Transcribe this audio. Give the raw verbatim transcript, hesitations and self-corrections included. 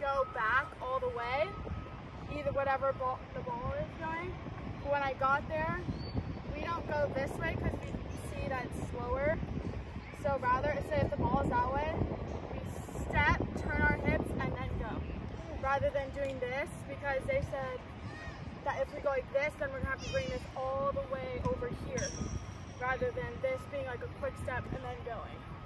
go back all the way, either whatever ball, the ball is going. But when I got there, we don't go this way because we see that it's slower. So rather, say if the ball is that way, we step, turn our hips, and then go. Rather than doing this, because they said that if we go like this, then we're gonna have to bring this all the way over here, rather than this being like a quick step and then going.